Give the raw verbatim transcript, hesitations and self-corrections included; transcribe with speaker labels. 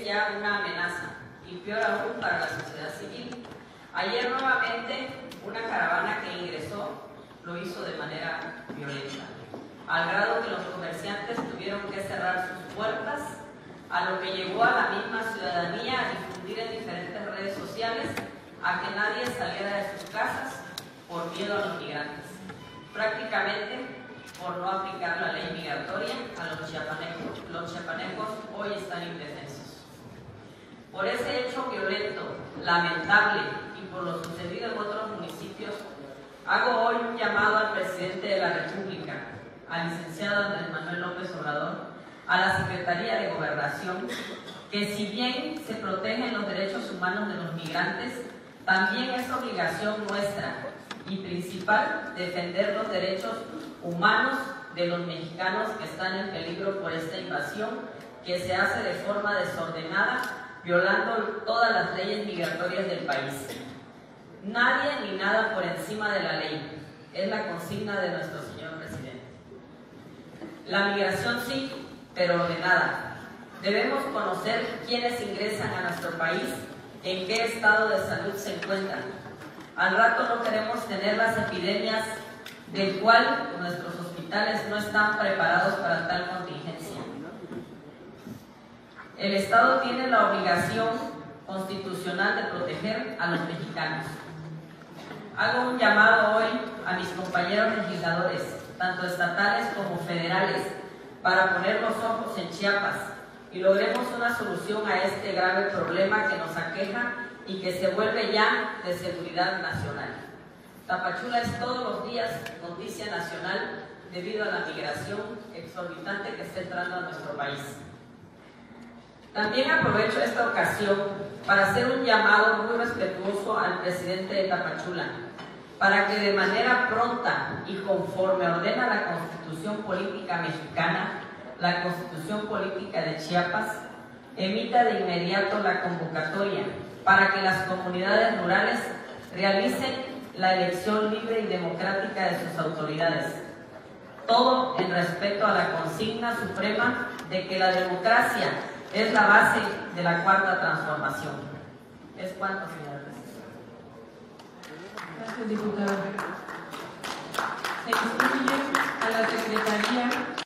Speaker 1: ya una amenaza, y peor aún para la sociedad civil. Ayer nuevamente una caravana que ingresó lo hizo de manera violenta, al grado que los comerciantes tuvieron que cerrar sus puertas, a lo que llevó a la misma ciudadanía a difundir en diferentes redes sociales a que nadie saliera de sus casas por miedo a los migrantes, prácticamente por no aplicar la ley migratoria a los chiapanecos. Los chiapanecos hoy están indefensos. Por ese hecho violento, lamentable y por lo sucedido en otros municipios, hago hoy un llamado al presidente de la República, al licenciado Andrés Manuel López Obrador, a la Secretaría de Gobernación, que si bien se protegen los derechos humanos de los migrantes, también es obligación nuestra y principal defender los derechos humanos de los mexicanos que están en peligro por esta invasión que se hace de forma desordenada, violando todas las leyes migratorias del país. Nadie ni nada por encima de la ley, es la consigna de nuestro señor presidente. La migración sí, pero ordenada. Debemos conocer quiénes ingresan a nuestro país, en qué estado de salud se encuentran. Al rato no queremos tener las epidemias del cual nuestros hospitales no están preparados para tal contingencia. El Estado tiene la obligación constitucional de proteger a los mexicanos. Hago un llamado hoy a mis compañeros legisladores, tanto estatales como federales, para poner los ojos en Chiapas y logremos una solución a este grave problema que nos aqueja y que se vuelve ya de seguridad nacional. Tapachula es todos los días noticia nacional debido a la migración exorbitante que está entrando a nuestro país. También aprovecho esta ocasión para hacer un llamado muy respetuoso al presidente de Tapachula, para que de manera pronta y conforme ordena la Constitución Política Mexicana, la Constitución Política de Chiapas, emita de inmediato la convocatoria para que las comunidades rurales realicen la elección libre y democrática de sus autoridades. Todo en respeto a la consigna suprema de que la democracia es la base de la cuarta transformación. Es cuanto, señora presidenta.
Speaker 2: Gracias, diputada. Se instruye a la Secretaría